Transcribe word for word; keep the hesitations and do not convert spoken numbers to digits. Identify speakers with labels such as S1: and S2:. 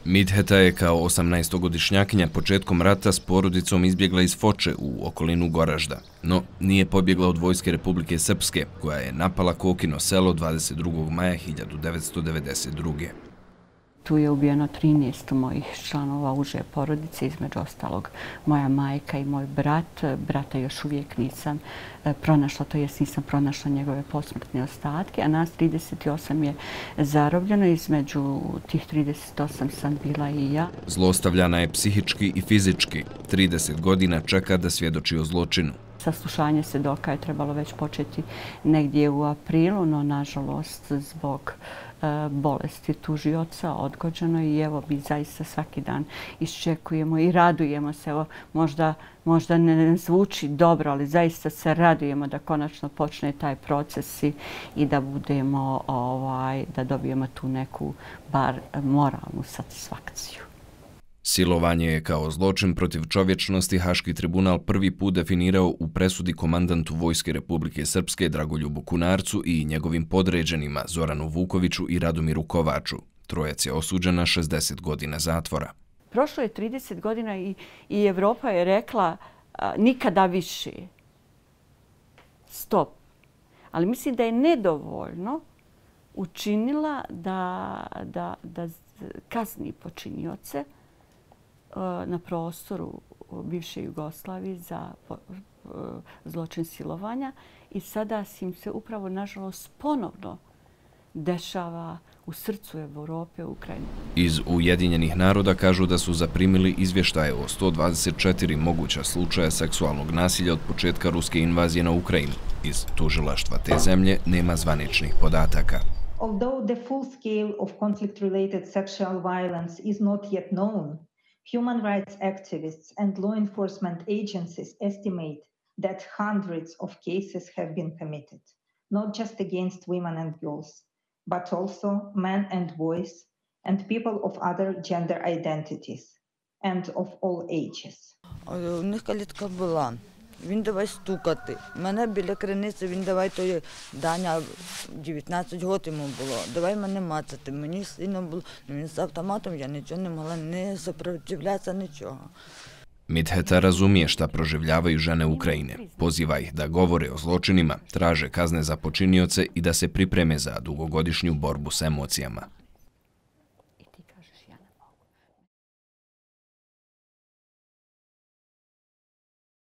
S1: Midheta je kao osamnaestogodišnjakinja početkom rata s porodicom izbjegla iz Foče u okolinu Goražda, no nije pobjegla od vojske Republike Srpske, koja je napala Kokino selo dvadeset drugog maja hiljadu devetsto devedeset druge.
S2: Tu je ubijeno trinaest mojih članova uže porodice, između ostalog moja majka i moj brat. Brata još uvijek nisam pronašla, to jest nisam pronašla njegove posmrtne ostatke, a nas trideset osam je zarobljeno, između tih trideset osam sam bila i ja.
S1: Zlostavljana je psihički i fizički. trideset godina čeka da svjedoči o zločinu.
S2: Saslušanje svjedoka je trebalo već početi negdje u aprilu, no nažalost zbog bolesti tužioca odgođeno i evo mi zaista svaki dan iščekujemo i radujemo se. Evo, možda, možda ne zvuči dobro, ali zaista se radujemo da konačno počne taj proces i, i da budemo, ovaj, da dobijemo tu neku bar moralnu satisfakciju.
S1: Silovanje je kao zločin protiv čovječnosti Haški tribunal prvi put definirao u presudi komandantu Vojske Republike Srpske Dragoljubu Kunarcu i njegovim podređenima Zoranu Vukoviću i Radomiru Kovaču. Trojac je osuđen na šezdeset godina zatvora.
S2: Prošlo je trideset godina i, i Evropa je rekla a, nikada više. Stop. Ali mislim da je nedovoljno učinila da, da, da kazni počinioce na prostoru bivše Jugoslavije za zločin silovanja i sada im se upravo, nažalost, ponovno dešava u srcu Evrope, u Ukrajini.
S1: Iz Ujedinjenih naroda kažu da su zaprimili izvještaje o sto dvadeset četiri moguća slučaja seksualnog nasilja od početka ruske invazije na Ukrajinu. Iz tužilaštva te zemlje nema zvaničnih podataka.
S3: Although the full scale of conflict-related sexual violence is not yet known, human rights activists and law enforcement agencies estimate that hundreds of cases have been committed, not just against women and girls, but also men and boys and people of other gender identities and of all ages.
S4: У них калітка була. Він давай стукати. Мене біля криниці, він давай тої Даня, дев'ятнадцять років йому було. Давай мене мацати. Мені сильно було. Він з автоматом, я нічого не могла, не сопротивлятися, нічого.
S1: Midheta razumije šta proživljavaju žene Ukrajine. Poziva ih da govore o zločinima, traže kazne za počinioce i da se pripreme za dugogodišnju borbu s emocijama.